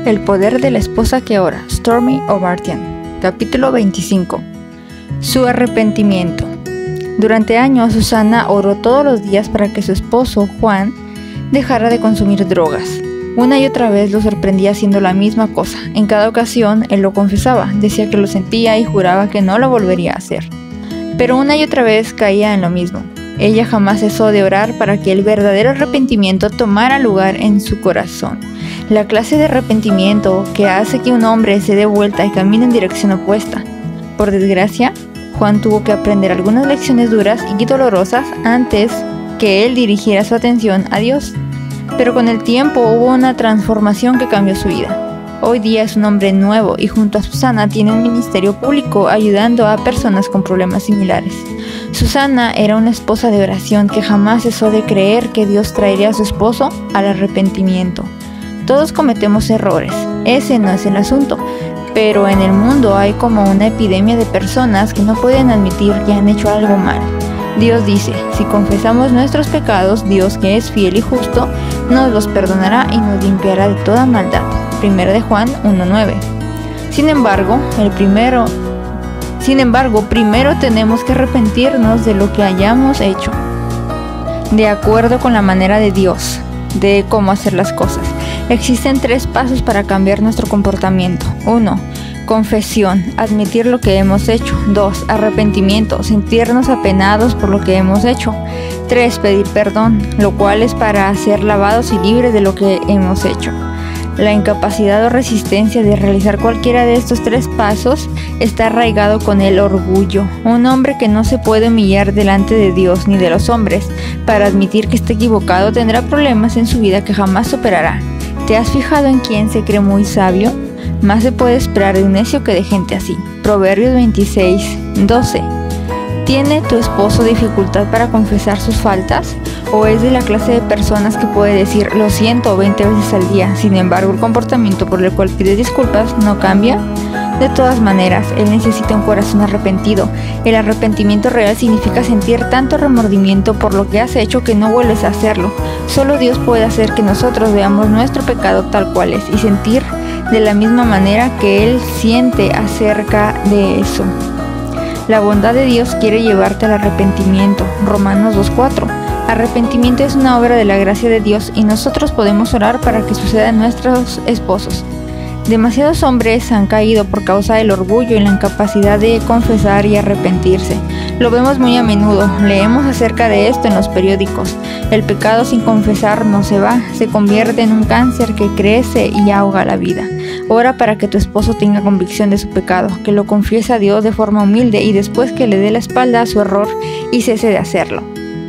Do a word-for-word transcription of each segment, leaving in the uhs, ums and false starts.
El poder de la esposa que ora, Stormy O'Martian. Capítulo veinticinco. Su arrepentimiento. Durante años, Susana oró todos los días para que su esposo, Juan, dejara de consumir drogas. Una y otra vez lo sorprendía haciendo la misma cosa. En cada ocasión, él lo confesaba, decía que lo sentía y juraba que no lo volvería a hacer. Pero una y otra vez caía en lo mismo. Ella jamás cesó de orar para que el verdadero arrepentimiento tomara lugar en su corazón. La clase de arrepentimiento que hace que un hombre se dé vuelta y camine en dirección opuesta. Por desgracia, Juan tuvo que aprender algunas lecciones duras y dolorosas antes que él dirigiera su atención a Dios. Pero con el tiempo hubo una transformación que cambió su vida. Hoy día es un hombre nuevo y junto a Susana tiene un ministerio público ayudando a personas con problemas similares. Susana era una esposa de oración que jamás cesó de creer que Dios traería a su esposo al arrepentimiento. Todos cometemos errores, ese no es el asunto, pero en el mundo hay como una epidemia de personas que no pueden admitir que han hecho algo mal. Dios dice, si confesamos nuestros pecados, Dios, que es fiel y justo, nos los perdonará y nos limpiará de toda maldad. Primera de Juan uno nueve. Sin embargo, el primero, sin embargo, primero tenemos que arrepentirnos de lo que hayamos hecho, de acuerdo con la manera de Dios, de cómo hacer las cosas. Existen tres pasos para cambiar nuestro comportamiento. uno. Confesión, admitir lo que hemos hecho. dos. Arrepentimiento, sentirnos apenados por lo que hemos hecho. tres. Pedir perdón, lo cual es para ser lavados y libres de lo que hemos hecho. La incapacidad o resistencia de realizar cualquiera de estos tres pasos está arraigado con el orgullo. Un hombre que no se puede humillar delante de Dios ni de los hombres para admitir que está equivocado tendrá problemas en su vida que jamás superará. ¿Te has fijado en quién se cree muy sabio? Más se puede esperar de un necio que de gente así. Proverbios veintiséis doce. ¿Tiene tu esposo dificultad para confesar sus faltas? ¿O es de la clase de personas que puede decir lo siento veinte veces al día? Sin embargo, el comportamiento por el cual pide disculpas no cambia. De todas maneras, él necesita un corazón arrepentido. El arrepentimiento real significa sentir tanto remordimiento por lo que has hecho que no vuelves a hacerlo. Solo Dios puede hacer que nosotros veamos nuestro pecado tal cual es y sentir de la misma manera que Él siente acerca de eso. La bondad de Dios quiere llevarte al arrepentimiento. Romanos dos cuatro. Arrepentimiento es una obra de la gracia de Dios y nosotros podemos orar para que suceda en nuestros esposos. Demasiados hombres han caído por causa del orgullo y la incapacidad de confesar y arrepentirse. Lo vemos muy a menudo, leemos acerca de esto en los periódicos. El pecado sin confesar no se va, se convierte en un cáncer que crece y ahoga la vida. Ora para que tu esposo tenga convicción de su pecado, que lo confiese a Dios de forma humilde y después que le dé la espalda a su error y cese de hacerlo.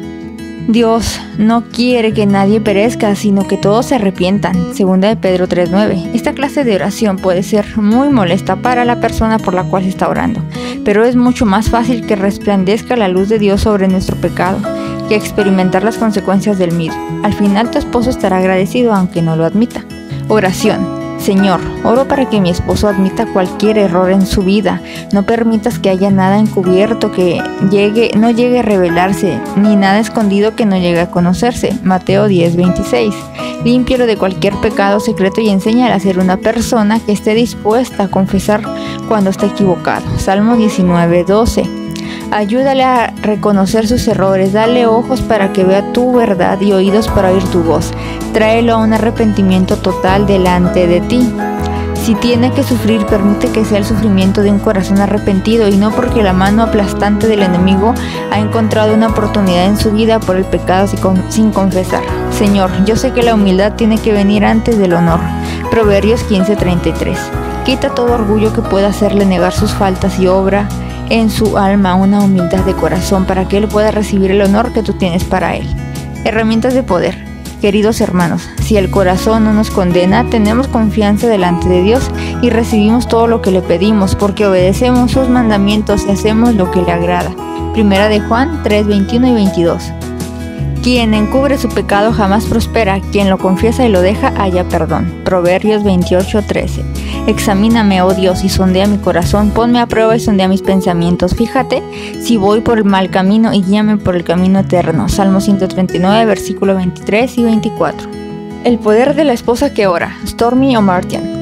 Dios no quiere que nadie perezca, sino que todos se arrepientan. Segunda de Pedro tres nueve. Esta clase de oración puede ser muy molesta para la persona por la cual se está orando, pero es mucho más fácil que resplandezca la luz de Dios sobre nuestro pecado que experimentar las consecuencias del mismo. Al final tu esposo estará agradecido aunque no lo admita. Oración. Señor, oro para que mi esposo admita cualquier error en su vida. No permitas que haya nada encubierto que llegue, no llegue a revelarse, ni nada escondido que no llegue a conocerse. Mateo diez veintiséis. Límpialo de cualquier pecado secreto y enséñale a ser una persona que esté dispuesta a confesar cuando está equivocado. Salmo diecinueve doce. Ayúdale a reconocer sus errores, dale ojos para que vea tu verdad y oídos para oír tu voz. Tráelo a un arrepentimiento total delante de ti. Si tiene que sufrir, permite que sea el sufrimiento de un corazón arrepentido y no porque la mano aplastante del enemigo ha encontrado una oportunidad en su vida por el pecado sin confesar. Señor, yo sé que la humildad tiene que venir antes del honor. Proverbios quince treinta y tres. Quita todo orgullo que pueda hacerle negar sus faltas y obra en su alma una humildad de corazón para que él pueda recibir el honor que tú tienes para él. Herramientas de poder. Queridos hermanos, si el corazón no nos condena, tenemos confianza delante de Dios y recibimos todo lo que le pedimos porque obedecemos sus mandamientos y hacemos lo que le agrada. Primera de Juan tres veintiuno y veintidós. Quien encubre su pecado jamás prospera, quien lo confiesa y lo deja halla perdón. Proverbios veintiocho trece. Examíname, oh Dios, y sondea mi corazón, ponme a prueba y sondea mis pensamientos. Fíjate si voy por el mal camino y guíame por el camino eterno. Salmo ciento treinta y nueve, versículos veintitrés y veinticuatro. El poder de la esposa que ora, Stormy O'Martian.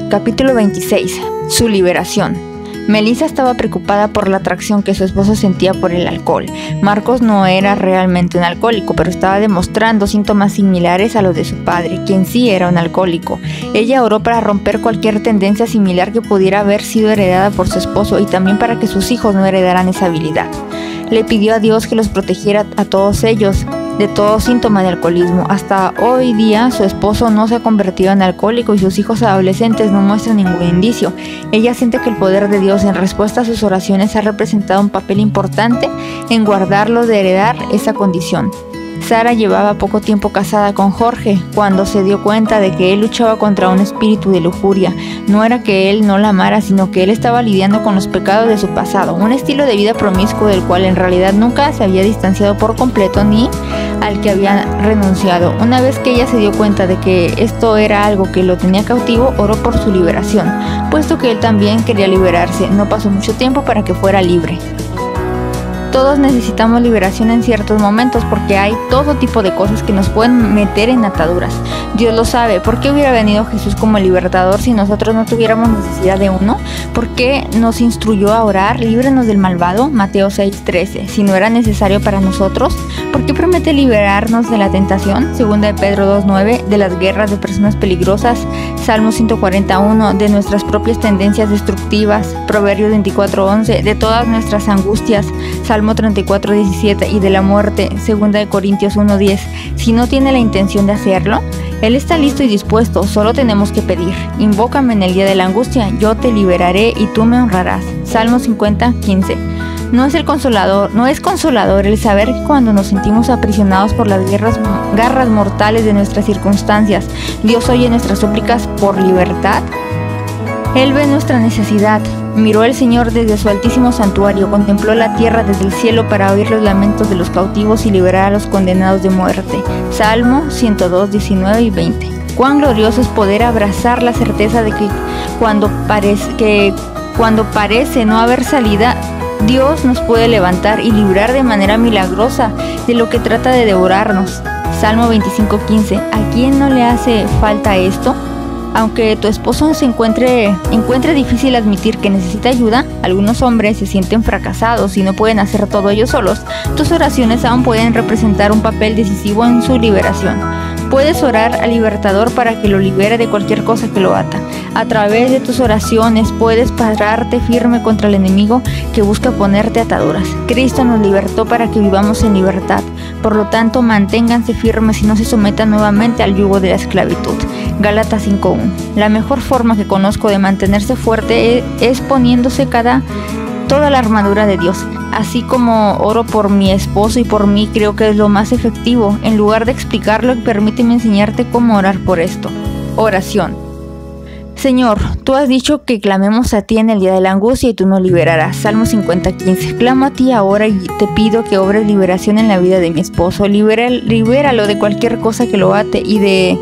Capítulo veintiséis. Su liberación. Melissa estaba preocupada por la atracción que su esposo sentía por el alcohol. Marcos no era realmente un alcohólico, pero estaba demostrando síntomas similares a los de su padre, quien sí era un alcohólico. Ella oró para romper cualquier tendencia similar que pudiera haber sido heredada por su esposo y también para que sus hijos no heredaran esa habilidad. Le pidió a Dios que los protegiera a todos ellos de todo síntoma de alcoholismo. Hasta hoy día su esposo no se ha convertido en alcohólico y sus hijos adolescentes no muestran ningún indicio. Ella siente que el poder de Dios en respuesta a sus oraciones ha representado un papel importante en guardarlos de heredar esa condición. Sara llevaba poco tiempo casada con Jorge cuando se dio cuenta de que él luchaba contra un espíritu de lujuria. No era que él no la amara, sino que él estaba lidiando con los pecados de su pasado, un estilo de vida promiscuo del cual en realidad nunca se había distanciado por completo ni al que había renunciado. Una vez que ella se dio cuenta de que esto era algo que lo tenía cautivo, oró por su liberación, puesto que él también quería liberarse. No pasó mucho tiempo para que fuera libre. Todos necesitamos liberación en ciertos momentos porque hay todo tipo de cosas que nos pueden meter en ataduras. Dios lo sabe. ¿Por qué hubiera venido Jesús como libertador si nosotros no tuviéramos necesidad de uno? ¿Por qué nos instruyó a orar? Líbranos del malvado, Mateo seis trece. Si no era necesario para nosotros, ¿por qué promete liberarnos de la tentación? Segunda de Pedro dos nueve. De las guerras de personas peligrosas, Salmo ciento cuarenta y uno. De nuestras propias tendencias destructivas, Proverbios veinticuatro once. De todas nuestras angustias, Salmo treinta y cuatro diecisiete. Y de la muerte, Segunda de Corintios uno diez. Si no tiene la intención de hacerlo, Él está listo y dispuesto, solo tenemos que pedir. Invócame en el día de la angustia, yo te liberaré y tú me honrarás. Salmo cincuenta quince. No es el consolador, no es consolador el saber que cuando nos sentimos aprisionados por las guerras, garras mortales de nuestras circunstancias, Dios oye nuestras súplicas por libertad. Él ve nuestra necesidad. Miró el Señor desde su altísimo santuario, contempló la tierra desde el cielo para oír los lamentos de los cautivos y liberar a los condenados de muerte. Salmo ciento dos, diecinueve y veinte. Cuán glorioso es poder abrazar la certeza de que cuando parece, que cuando parece no haber salida, Dios nos puede levantar y librar de manera milagrosa de lo que trata de devorarnos. Salmo veinticinco quince. ¿A quién no le hace falta esto? Aunque tu esposo se encuentre, encuentre difícil admitir que necesita ayuda, algunos hombres se sienten fracasados y no pueden hacer todo ellos solos, tus oraciones aún pueden representar un papel decisivo en su liberación. Puedes orar al libertador para que lo libere de cualquier cosa que lo ata. A través de tus oraciones puedes pararte firme contra el enemigo que busca ponerte ataduras. Cristo nos libertó para que vivamos en libertad. Por lo tanto, manténganse firmes y no se sometan nuevamente al yugo de la esclavitud. Gálatas cinco uno. La mejor forma que conozco de mantenerse fuerte es poniéndose cada toda la armadura de Dios. Así como oro por mi esposo y por mí, creo que es lo más efectivo. En lugar de explicarlo, permíteme enseñarte cómo orar por esto. Oración. Señor, tú has dicho que clamemos a ti en el día de la angustia y tú nos liberarás. Salmo cincuenta quince. Clamo a ti ahora y te pido que obres liberación en la vida de mi esposo. Libera, libéralo de cualquier cosa que lo ate y de...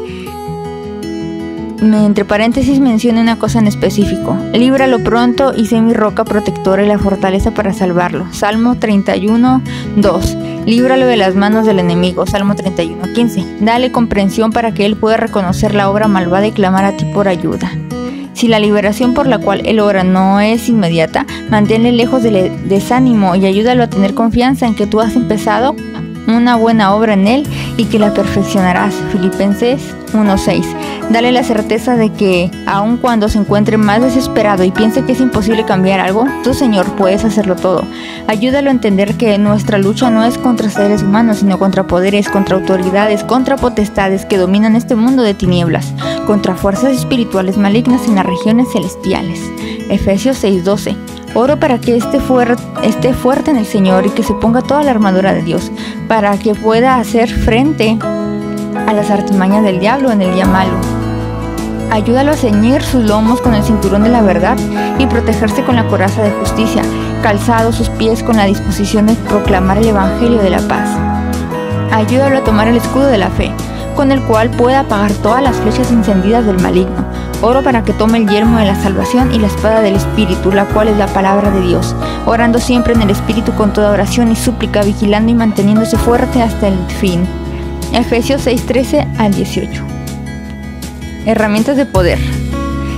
Entre paréntesis menciona una cosa en específico. Líbralo pronto y sé mi roca protectora y la fortaleza para salvarlo. Salmo treinta y uno dos. Líbralo de las manos del enemigo. Salmo treinta y uno quince. Dale comprensión para que él pueda reconocer la obra malvada y clamar a ti por ayuda. Si la liberación por la cual él ora no es inmediata, manténle lejos del desánimo y ayúdalo a tener confianza en que tú has empezado una buena obra en él y que la perfeccionarás. Filipenses uno seis. Dale la certeza de que, aun cuando se encuentre más desesperado y piense que es imposible cambiar algo, tú, Señor, puedes hacerlo todo. Ayúdalo a entender que nuestra lucha no es contra seres humanos, sino contra poderes, contra autoridades, contra potestades que dominan este mundo de tinieblas, contra fuerzas espirituales malignas en las regiones celestiales. Efesios seis doce. Oro para que esté, fuer esté fuerte en el Señor y que se ponga toda la armadura de Dios, para que pueda hacer frente a las artimañas del diablo en el día malo. Ayúdalo a ceñir sus lomos con el cinturón de la verdad y protegerse con la coraza de justicia, calzados sus pies con la disposición de proclamar el evangelio de la paz. Ayúdalo a tomar el escudo de la fe, con el cual pueda apagar todas las flechas encendidas del maligno. Oro para que tome el yelmo de la salvación y la espada del Espíritu, la cual es la palabra de Dios, orando siempre en el Espíritu con toda oración y súplica, vigilando y manteniéndose fuerte hasta el fin. Efesios seis trece al dieciocho. Herramientas de poder.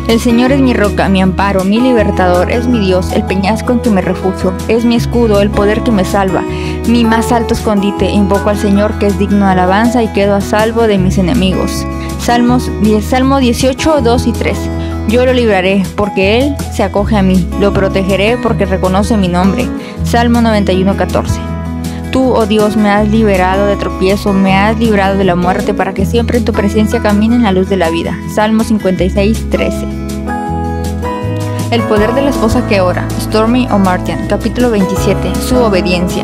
El Señor es mi roca, mi amparo, mi libertador, es mi Dios, el peñasco en que me refugio, es mi escudo, el poder que me salva, mi más alto escondite. Invoco al Señor, que es digno de alabanza, y quedo a salvo de mis enemigos. Salmos, Salmo dieciocho, dos y tres. Yo lo libraré, porque Él se acoge a mí, lo protegeré porque reconoce mi nombre. Salmo noventa y uno, catorce. Tú, oh Dios, me has liberado de tropiezo, me has librado de la muerte, para que siempre en tu presencia camine en la luz de la vida. Salmo cincuenta y seis, trece. El poder de la esposa que ora. Stormy O'Martian, capítulo veintisiete. Su obediencia.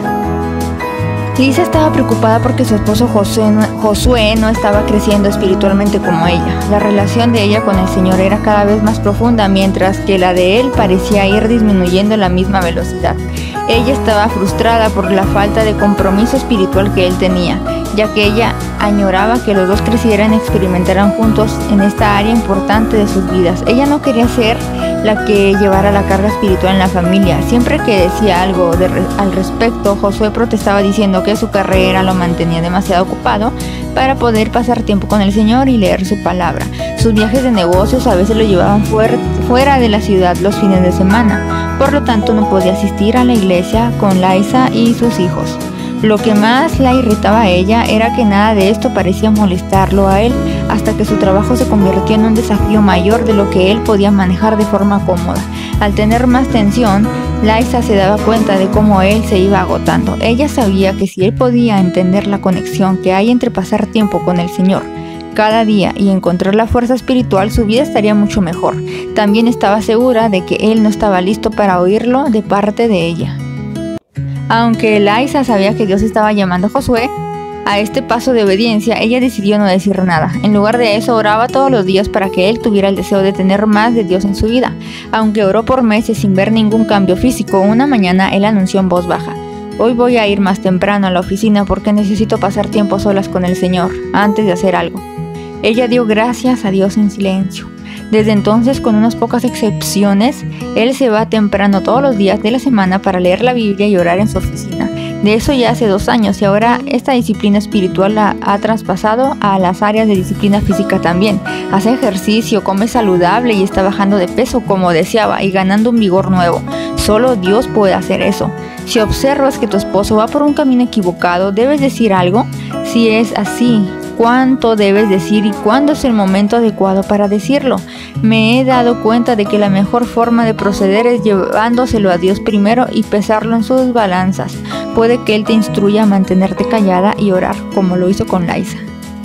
Lisa estaba preocupada porque su esposo Josué no, Josué no estaba creciendo espiritualmente como ella. La relación de ella con el Señor era cada vez más profunda, mientras que la de él parecía ir disminuyendo a la misma velocidad. Ella estaba frustrada por la falta de compromiso espiritual que él tenía, ya que ella añoraba que los dos crecieran y experimentaran juntos en esta área importante de sus vidas. Ella no quería ser la que llevara la carga espiritual en la familia. Siempre que decía algo de re al respecto, Josué protestaba diciendo que su carrera lo mantenía demasiado ocupado para poder pasar tiempo con el Señor y leer su palabra. Sus viajes de negocios a veces lo llevaban fuera, fuera de la ciudad los fines de semana, por lo tanto no podía asistir a la iglesia con Lisa y sus hijos. Lo que más la irritaba a ella era que nada de esto parecía molestarlo a él, hasta que su trabajo se convirtió en un desafío mayor de lo que él podía manejar de forma cómoda. Al tener más tensión, Lisa se daba cuenta de cómo él se iba agotando. Ella sabía que si él podía entender la conexión que hay entre pasar tiempo con el Señor cada día y encontrar la fuerza espiritual, su vida estaría mucho mejor. También estaba segura de que él no estaba listo para oírlo de parte de ella. Aunque Lisa sabía que Dios estaba llamando a Josué a este paso de obediencia, ella decidió no decir nada. En lugar de eso, oraba todos los días para que él tuviera el deseo de tener más de Dios en su vida. Aunque oró por meses sin ver ningún cambio físico, una mañana él anunció en voz baja: hoy voy a ir más temprano a la oficina porque necesito pasar tiempo solas con el Señor antes de hacer algo. Ella dio gracias a Dios en silencio. Desde entonces, con unas pocas excepciones, él se va temprano todos los días de la semana para leer la Biblia y orar en su oficina. De eso ya hace dos años, y ahora esta disciplina espiritual la ha traspasado a las áreas de disciplina física también. Hace ejercicio, come saludable y está bajando de peso como deseaba y ganando un vigor nuevo. Solo Dios puede hacer eso. Si observas que tu esposo va por un camino equivocado, ¿debes decir algo? Si es así, ¿cuánto debes decir y cuándo es el momento adecuado para decirlo? Me he dado cuenta de que la mejor forma de proceder es llevándoselo a Dios primero y pesarlo en sus balanzas. Puede que Él te instruya a mantenerte callada y orar, como lo hizo con Lisa.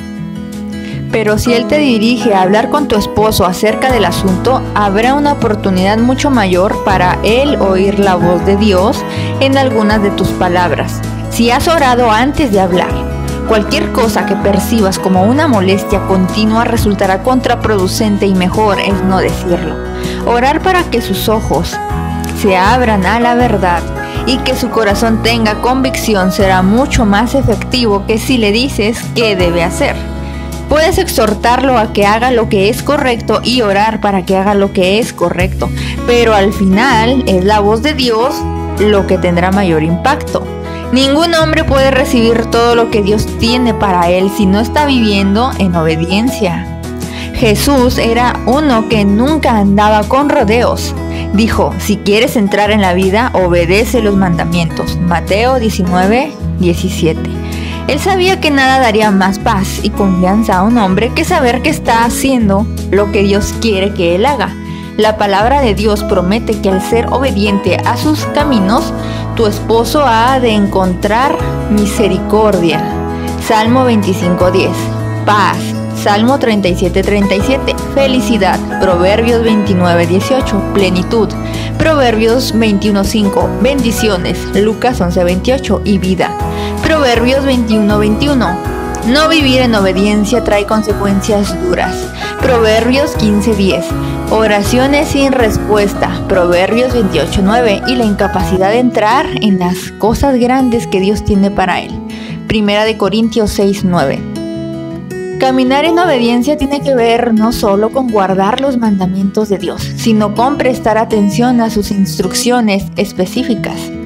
Pero si Él te dirige a hablar con tu esposo acerca del asunto, habrá una oportunidad mucho mayor para Él oír la voz de Dios en algunas de tus palabras. Si has orado antes de hablar, cualquier cosa que percibas como una molestia continua resultará contraproducente y mejor es no decirlo. Orar para que sus ojos se abran a la verdad y que su corazón tenga convicción será mucho más efectivo que si le dices qué debe hacer. Puedes exhortarlo a que haga lo que es correcto y orar para que haga lo que es correcto, pero al final es la voz de Dios lo que tendrá mayor impacto. Ningún hombre puede recibir todo lo que Dios tiene para él si no está viviendo en obediencia. Jesús era uno que nunca andaba con rodeos. Dijo: si quieres entrar en la vida, obedece los mandamientos. Mateo diecinueve, diecisiete. Él sabía que nada daría más paz y confianza a un hombre que saber que está haciendo lo que Dios quiere que él haga. La palabra de Dios promete que al ser obediente a sus caminos, tu esposo ha de encontrar misericordia. Salmo veinticinco, diez. Paz. Salmo treinta y siete, treinta y siete. Felicidad. Proverbios veintinueve, dieciocho. Plenitud. Proverbios veintiuno, cinco. Bendiciones. Lucas once, veintiocho. Y vida. Proverbios veintiuno, veintiuno. No vivir en obediencia trae consecuencias duras. Proverbios quince, diez. Oraciones sin respuesta. Proverbios veintiocho, nueve. Y la incapacidad de entrar en las cosas grandes que Dios tiene para él. Primera de Corintios seis, nueve. Caminar en obediencia tiene que ver no solo con guardar los mandamientos de Dios, sino con prestar atención a sus instrucciones específicas.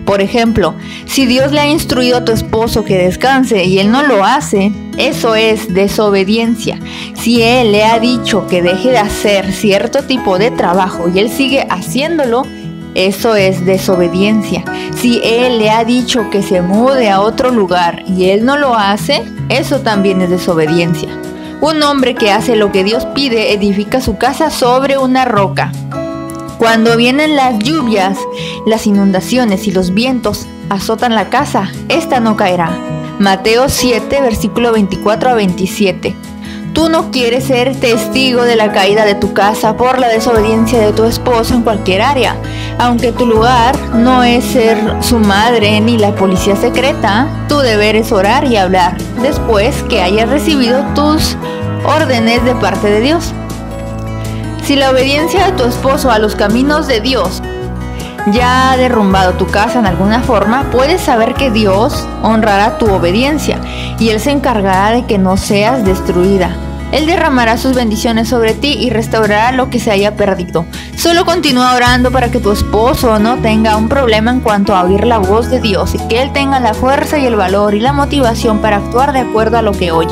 Por ejemplo, si Dios le ha instruido a tu esposo que descanse y él no lo hace, eso es desobediencia. Si él le ha dicho que deje de hacer cierto tipo de trabajo y él sigue haciéndolo, eso es desobediencia. Si él le ha dicho que se mude a otro lugar y él no lo hace, eso también es desobediencia. Un hombre que hace lo que Dios pide edifica su casa sobre una roca. Cuando vienen las lluvias, las inundaciones y los vientos azotan la casa, esta no caerá. Mateo siete, versículo veinticuatro a veintisiete. Tú no quieres ser testigo de la caída de tu casa por la desobediencia de tu esposo en cualquier área. Aunque tu lugar no es ser su madre ni la policía secreta, tu deber es orar y hablar después que hayas recibido tus órdenes de parte de Dios. Si la obediencia de tu esposo a los caminos de Dios ya ha derrumbado tu casa en alguna forma, puedes saber que Dios honrará tu obediencia y Él se encargará de que no seas destruida. Él derramará sus bendiciones sobre ti y restaurará lo que se haya perdido. Solo continúa orando para que tu esposo no tenga un problema en cuanto a oír la voz de Dios y que él tenga la fuerza y el valor y la motivación para actuar de acuerdo a lo que oye.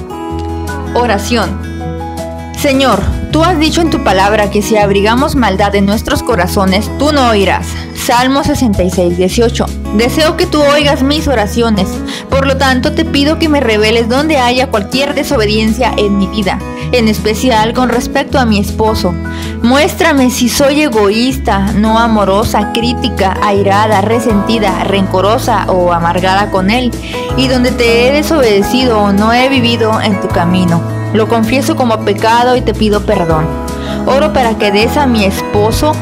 Oración. Señor, tú has dicho en tu palabra que si abrigamos maldad en nuestros corazones, tú no oirás. Salmo sesenta y seis, dieciocho. Deseo que tú oigas mis oraciones. Por lo tanto, te pido que me reveles donde haya cualquier desobediencia en mi vida, en especial con respecto a mi esposo. Muéstrame si soy egoísta, no amorosa, crítica, airada, resentida, rencorosa o amargada con él, y donde te he desobedecido o no he vivido en tu camino. Lo confieso como pecado y te pido perdón. Oro para que des a mi esposo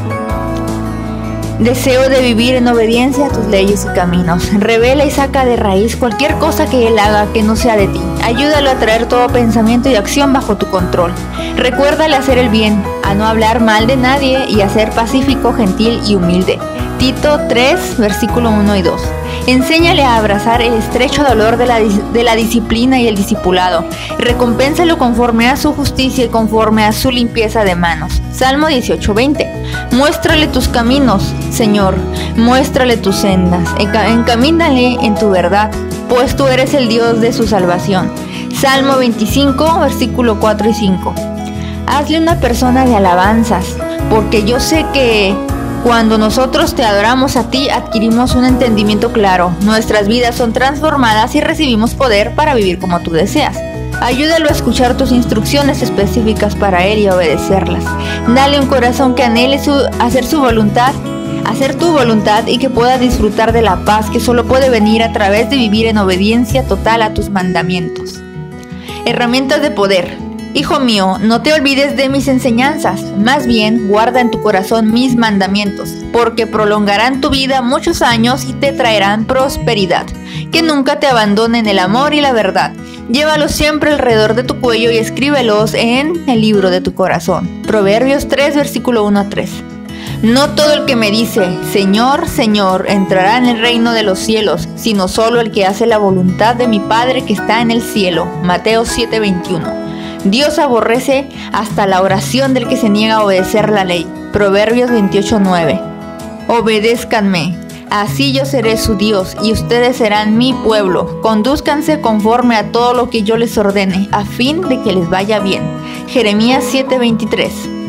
deseo de vivir en obediencia a tus leyes y caminos. Revela y saca de raíz cualquier cosa que él haga que no sea de ti. Ayúdalo a traer todo pensamiento y acción bajo tu control. Recuérdale hacer el bien, a no hablar mal de nadie y a ser pacífico, gentil y humilde. Tito tres, versículo uno y dos. Enséñale a abrazar el estrecho dolor de la, de la disciplina y el discipulado. Recompénsalo conforme a su justicia y conforme a su limpieza de manos. Salmo dieciocho, veinte. Muéstrale tus caminos, Señor. Muéstrale tus sendas. Encamínale en tu verdad, pues tú eres el Dios de su salvación. Salmo veinticinco, versículo cuatro y cinco. Hazle una persona de alabanzas, porque yo sé que cuando nosotros te adoramos a ti, adquirimos un entendimiento claro. Nuestras vidas son transformadas y recibimos poder para vivir como tú deseas. Ayúdalo a escuchar tus instrucciones específicas para él y a obedecerlas. Dale un corazón que anhele su, hacer su voluntad, hacer tu voluntad y que pueda disfrutar de la paz que solo puede venir a través de vivir en obediencia total a tus mandamientos. Herramientas de poder. Hijo mío, no te olvides de mis enseñanzas, más bien guarda en tu corazón mis mandamientos, porque prolongarán tu vida muchos años y te traerán prosperidad. Que nunca te abandonen el amor y la verdad. Llévalos siempre alrededor de tu cuello y escríbelos en el libro de tu corazón. Proverbios tres, versículo uno a tres. No todo el que me dice, Señor, Señor, entrará en el reino de los cielos, sino solo el que hace la voluntad de mi Padre que está en el cielo. Mateo siete, veintiuno. Dios aborrece hasta la oración del que se niega a obedecer la ley. Proverbios veintiocho, nueve. Obedézcanme, así yo seré su Dios y ustedes serán mi pueblo. Condúzcanse conforme a todo lo que yo les ordene, a fin de que les vaya bien. Jeremías siete, veintitrés.